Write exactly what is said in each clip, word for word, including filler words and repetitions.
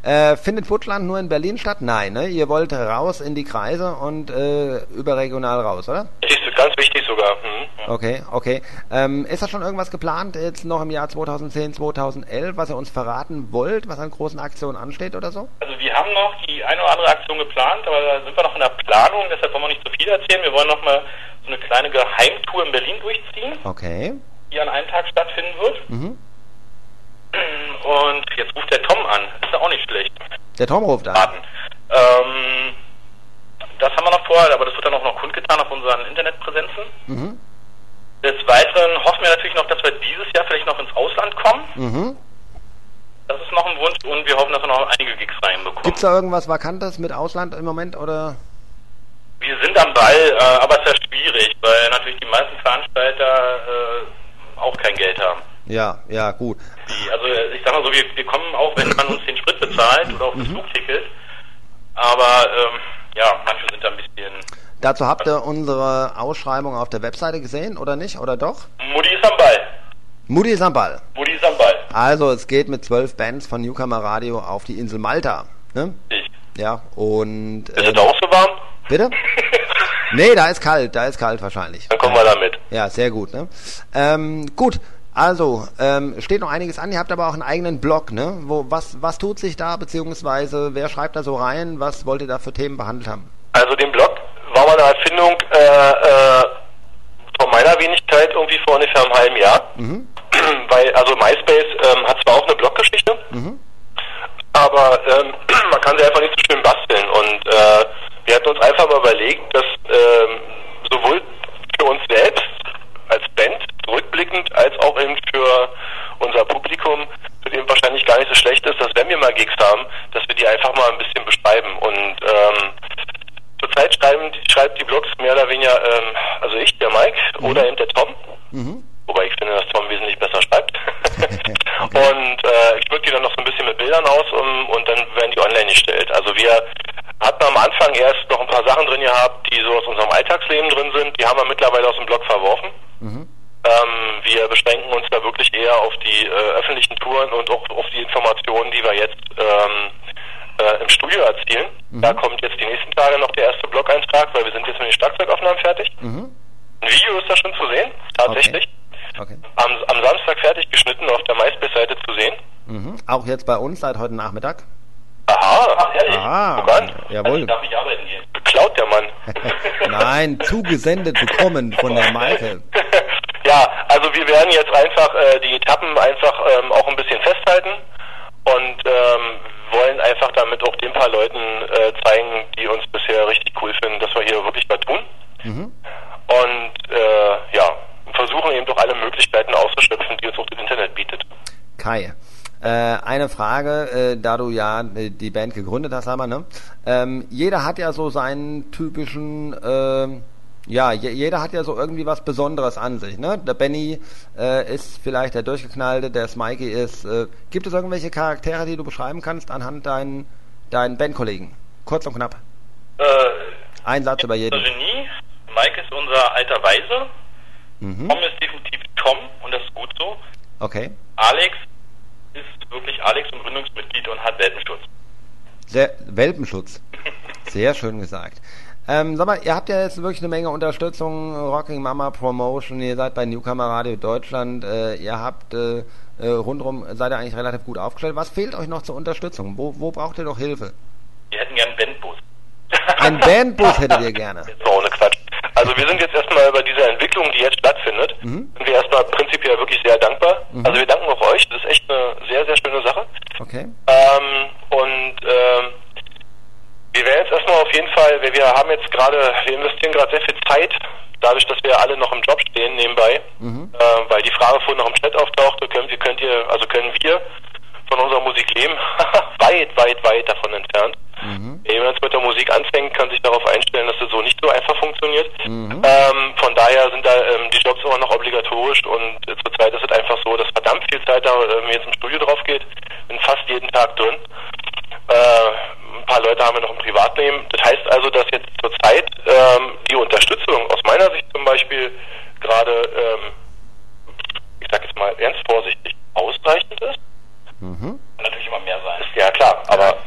Äh, findet Wutschland nur in Berlin statt? Nein, ne? Ihr wollt raus in die Kreise und äh, überregional raus, oder? Ist ganz wichtig sogar. Mhm. Okay, okay. Ähm, ist da schon irgendwas geplant jetzt noch im Jahr zweitausendzehn, zweitausendelf, was ihr uns verraten wollt, was an großen Aktionen ansteht oder so? Also wir haben noch die eine oder andere Aktion geplant, aber da sind wir noch in der Planung, deshalb wollen wir nicht zu viel erzählen. Wir wollen noch mal so eine kleine Geheimtour in Berlin durchziehen. Okay. Die an einem Tag stattfinden wird. Mhm. Und jetzt ruft der Tom an. Ist ja auch nicht schlecht. Der Tom ruft an. Ähm, das haben wir noch vor, aber das wird dann auch noch kundgetan auf unseren Internetpräsenzen. Mhm. Des Weiteren hoffen wir natürlich noch, dass wir dieses Jahr vielleicht noch ins Ausland kommen. Mhm. Das ist noch ein Wunsch und wir hoffen, dass wir noch einige Gigs reinbekommen. Gibt es da irgendwas Vakantes mit Ausland im Moment, oder? Wir sind am Ball, äh, aber es ist ja schwierig, weil natürlich die meisten Veranstalter äh, auch kein Geld haben. Ja, ja, gut. Die, also ich sag mal so, wir, wir kommen auch, wenn man uns den Sprit bezahlt oder auch das mhm. Flugticket, aber ähm, ja, manche sind da ein bisschen... Dazu habt ihr unsere Ausschreibung auf der Webseite gesehen, oder nicht? Oder doch? Mutti ist am Ball. Mutti ist am Ball. Mutti ist am Ball. Also, es geht mit zwölf Bands von Newcomer Radio auf die Insel Malta. Ne? Ich. Ja, und... Ist es auch so warm? Bitte? Nee, da ist kalt, da ist kalt wahrscheinlich. Dann kommen wir damit. Ja, sehr gut. Ne? Ähm, gut, also, ähm, steht noch einiges an. Ihr habt aber auch einen eigenen Blog, ne? Wo, was, was tut sich da, beziehungsweise wer schreibt da so rein? Was wollt ihr da für Themen behandelt haben? Also, den Blog war mal eine Erfindung äh, äh, von meiner Wenigkeit irgendwie vor ungefähr einem halben Jahr. Mhm. Weil, also MySpace ähm, hat zwar auch eine Bloggeschichte, mhm. aber ähm, man kann sie einfach nicht so schön basteln. Und äh, wir hatten uns einfach mal überlegt, dass ähm, sowohl für uns selbst als Band zurückblickend, als auch eben für unser Publikum, für den wahrscheinlich gar nicht so schlecht ist, dass wenn wir mal Gigs haben, dass wir die einfach mal ein bisschen beschreiben. Und ähm, zurzeit schreiben, schreibt die Blogs mehr oder weniger, ähm, also ich, der Mike, mhm. oder eben der Tom. Mhm. Wobei ich finde, dass Tom wesentlich besser schreibt. Okay. Und äh, ich drücke die dann noch so ein bisschen mit Bildern aus um, und dann werden die online gestellt. Also wir hatten am Anfang erst noch ein paar Sachen drin gehabt, die so aus unserem Alltagsleben drin sind. Die haben wir mittlerweile aus dem Blog verworfen. Mhm. Ähm, wir beschränken uns da wirklich eher auf die äh, öffentlichen Touren und auch auf die Informationen, die wir jetzt ähm, äh, im Studio erzielen. Mhm. Da kommt jetzt die nächsten Tage noch der erste Blog-Eintrag, weil wir sind jetzt mit den Schlagzeugaufnahmen fertig. Mhm. Ein Video ist da schon zu sehen, tatsächlich. Okay. Okay. Am, am Samstag fertig geschnitten, auf der MySpace-Seite zu sehen. Mhm. Auch jetzt bei uns seit heute Nachmittag? Aha, ach ehrlich? Ah, Guck an. Jawohl. Also ich darf nicht arbeiten gehen. Geklaut der Mann. Nein, zugesendet bekommen von der Maike. Ja, also wir werden jetzt einfach äh, die Etappen einfach ähm, auch ein bisschen festhalten und ähm, wollen einfach damit auch den paar Leuten äh, zeigen, die uns bisher richtig cool finden, dass wir hier wirklich was tun. Mhm. Und äh, ja, versuchen eben doch alle Möglichkeiten auszuschöpfen, die uns auch das Internet bietet. Kai, äh, eine Frage, äh, da du ja äh, die Band gegründet hast, aber ne? Ähm, jeder hat ja so seinen typischen, äh, ja, je, jeder hat ja so irgendwie was Besonderes an sich, ne? Der Benny äh, ist vielleicht der Durchgeknallte, der Smikey ist. Äh, gibt es irgendwelche Charaktere, die du beschreiben kannst anhand deinen deinen Bandkollegen? Kurz und knapp. Äh, Ein Satz über jeden. Unser Genie, Mike ist unser alter Weise. Mhm. Tom ist definitiv Tom und das ist gut so. Okay. Alex ist wirklich Alex und Gründungsmitglied und hat Welpenschutz. Sehr, Welpenschutz. Sehr schön gesagt. Ähm, sag mal, ihr habt ja jetzt wirklich eine Menge Unterstützung, Rocking Mama Promotion, ihr seid bei Newcomer Radio Deutschland, äh, ihr habt äh, äh, rundherum, seid ihr eigentlich relativ gut aufgestellt. Was fehlt euch noch zur Unterstützung? Wo, wo braucht ihr noch Hilfe? Wir hätten gerne einen Bandbus. Ein Bandbus hättet ihr gerne? So, ohne Quatsch. Also wir sind jetzt erstmal über diese Entwicklung, die jetzt stattfindet, mhm. sind wir erstmal prinzipiell wirklich sehr dankbar. Mhm. Also wir danken auch euch, das ist echt eine sehr, sehr schöne Sache. Okay. Ähm, und ähm, wir werden jetzt erstmal auf jeden Fall, wir, wir haben jetzt gerade, wir investieren gerade sehr viel Zeit, dadurch, dass wir alle noch im Job stehen nebenbei, mhm. äh, weil die Frage vorhin noch im Chat auftauchte, könnt, wie könnt ihr, also können wir von unserer Musik leben? weit, weit, weit davon entfernt. Mhm. Wenn man jetzt mit der Musik anfängt, kann sich darauf einstellen, dass das so nicht so einfach funktioniert. Mhm. Ähm, von daher sind da ähm, die Jobs immer noch obligatorisch und äh, zurzeit ist es einfach so, dass verdammt viel Zeit da ähm, jetzt im Studio drauf geht. Bin fast jeden Tag drin. Äh, ein paar Leute haben wir noch im Privatleben. Das heißt also, dass jetzt zurzeit ähm, die Unterstützung aus meiner Sicht zum Beispiel gerade, ähm, ich sag jetzt mal ganz vorsichtig, ausreichend ist. Mhm. Kann natürlich immer mehr sein. Ist ja klar, aber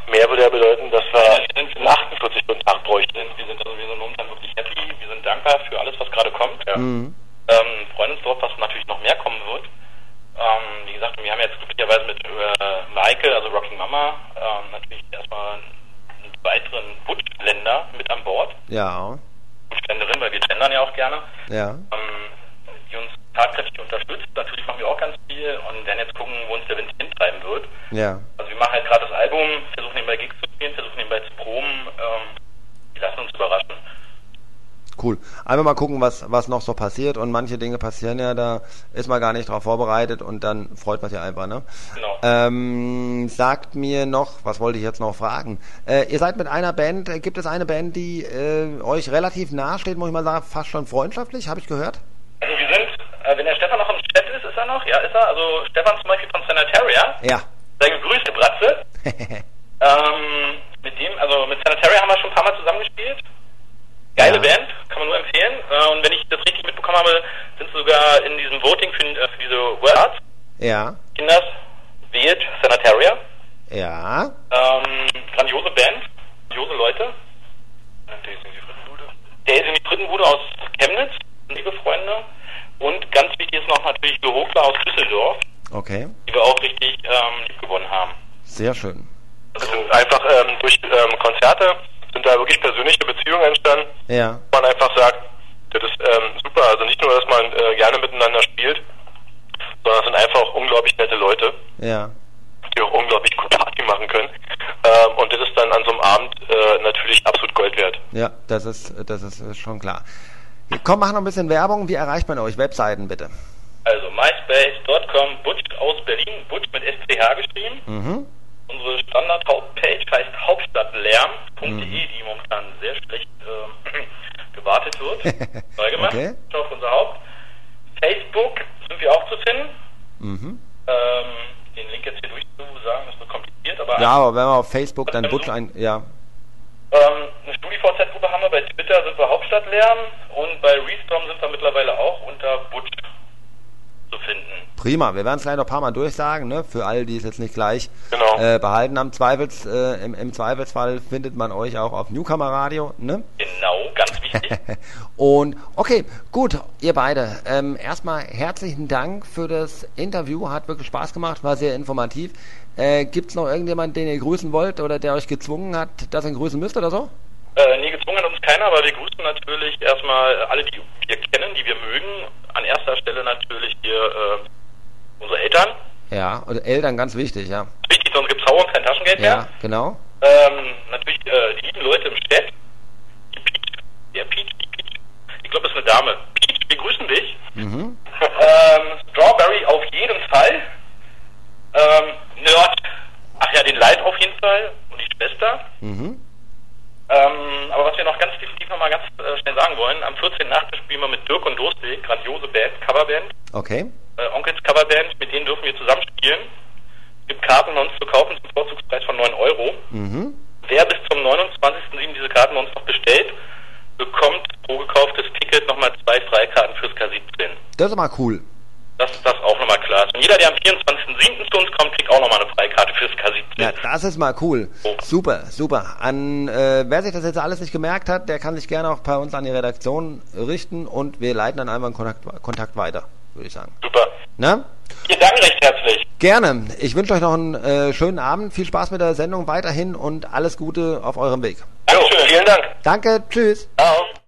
Mhm. Ähm, freuen uns drauf, was natürlich noch mehr kommen wird. Ähm, wie gesagt, wir haben jetzt glücklicherweise mit äh, Maike, also Rocking Mama, ähm, natürlich erstmal einen weiteren Butch-Länder mit an Bord. Ja. Butch-Länderin, weil wir gendern ja auch gerne. Ja. Ähm, die uns tatkräftig unterstützt. Natürlich machen wir auch ganz viel und werden jetzt gucken, wo uns der Wind hintreiben wird. Ja. Also wir machen halt gerade das Album, versuchen nebenbei Gigs zu spielen, versuchen nebenbei zu proben. Ähm, die lassen uns überraschen. Cool. Einfach mal gucken, was was noch so passiert, und manche Dinge passieren ja, da ist man gar nicht drauf vorbereitet und dann freut man sich einfach, ne? Genau. Ähm, sagt mir noch, was wollte ich jetzt noch fragen? Äh, ihr seid mit einer Band, äh, gibt es eine Band, die äh, euch relativ nahe steht, muss ich mal sagen, fast schon freundschaftlich, habe ich gehört? Also wir sind, äh, wenn der Stefan noch im Chat ist, ist er noch? Ja, ist er. Also Stefan zum Beispiel von Sanitaria. Ja. Sei gegrüßt, Bratze. ähm, mit dem, also mit Sanitaria haben wir schon ein paar Mal zusammengespielt. Geile ja. Band, kann man nur empfehlen. Äh, und wenn ich das richtig mitbekommen habe, sind sie sogar in diesem Voting für, äh, für diese World Arts. Ja. Kinders wählt Sanitaria. Ja. Ähm, grandiose Band, grandiose Leute. Der ist in die Frittenbude. Der ist in die Frittenbude aus Chemnitz, liebe Freunde. Und ganz wichtig ist noch natürlich Lohokla aus Düsseldorf. Okay. Die wir auch richtig ähm, lieb gewonnen haben. Sehr schön. Also einfach ähm, durch ähm, Konzerte sind da wirklich persönliche Beziehungen entstanden. Ja. Man einfach sagt, das ist ähm, super. Also nicht nur, dass man äh, gerne miteinander spielt, sondern es sind einfach auch unglaublich nette Leute. Ja. Die auch unglaublich gut Party machen können. Ähm, und das ist dann an so einem Abend äh, natürlich absolut Gold wert. Ja, das ist, das ist schon klar. Komm, mach noch ein bisschen Werbung. Wie erreicht man euch? Webseiten bitte. Also myspace punkt com, Butch aus Berlin, Butch mit S C H geschrieben. Mhm. Unsere Standard-Hauptpage heißt hauptstadtlärm punkt de, mhm. die momentan sehr schlecht äh, gewartet wird. Neu gemacht. Okay. Schau auf unser Haupt. Facebook sind wir auch zu finden. Mhm. Ähm, den Link jetzt hier durchzusagen, ist so kompliziert. Aber ja, aber wenn man auf Facebook dann Butch ein... Ja. Ähm, eine StudiVZ-Gruppe haben wir, bei Twitter sind wir Hauptstadtlärm und bei Restorm sind wir mittlerweile auch unter Butch zu finden. Prima, wir werden es gleich noch ein paar Mal durchsagen, ne? Für alle, die es jetzt nicht gleich genau. äh, behalten haben. Zweifels, äh, im, im Zweifelsfall findet man euch auch auf Newcomer Radio, ne? Genau, ganz wichtig. Und okay, gut, ihr beide. Ähm, erstmal herzlichen Dank für das Interview, hat wirklich Spaß gemacht, war sehr informativ. Äh, gibt's noch irgendjemanden, den ihr grüßen wollt oder der euch gezwungen hat, dass ihr ihn grüßen müsst oder so? Äh, nee, gezwungen hat uns keiner, aber wir grüßen natürlich erstmal alle, die wir kennen, die wir mögen. An erster Stelle natürlich hier äh, unsere Eltern. Ja, und Eltern ganz wichtig, ja. Wichtig, sonst gibt's Hau und kein Taschengeld mehr. Ja, genau. Ähm, natürlich äh, die lieben Leute im Chat. Die Peach, der Peach, die Peach. Ich glaube, das ist eine Dame. Peach, wir grüßen dich. Mhm. ähm, Strawberry auf jeden Fall. Ähm, Nerd, ach ja, den Light auf jeden Fall und die Schwester. Mhm. Ähm, aber was wir noch ganz definitiv nochmal ganz äh, schnell sagen wollen, am vierzehnten achten spielen wir mit Dirk und Durstig, grandiose Band, Coverband. Okay. Äh, Onkels Coverband, mit denen dürfen wir zusammen spielen. Es gibt Karten bei uns zu kaufen zum Vorzugspreis von neun Euro. Mhm. Wer bis zum neunundzwanzigsten siebten diese Karten bei uns noch bestellt, bekommt pro gekauftes Ticket nochmal zwei Freikarten fürs K siebzehn. Das ist mal cool. Dass das auch nochmal klar ist. Und jeder, der am vierundzwanzigsten siebten zu uns kommt, kriegt auch nochmal eine Freikarte fürs K siebzehn. Ja, das ist mal cool. Oh. Super, super. An äh, wer sich das jetzt alles nicht gemerkt hat, der kann sich gerne auch bei uns an die Redaktion richten und wir leiten dann einfach einen Kontakt, Kontakt weiter, würde ich sagen. Super. Na? Vielen Dank recht herzlich. Gerne. Ich wünsche euch noch einen äh, schönen Abend, viel Spaß mit der Sendung weiterhin und alles Gute auf eurem Weg. Dankeschön, vielen Dank. Danke, tschüss. Ciao.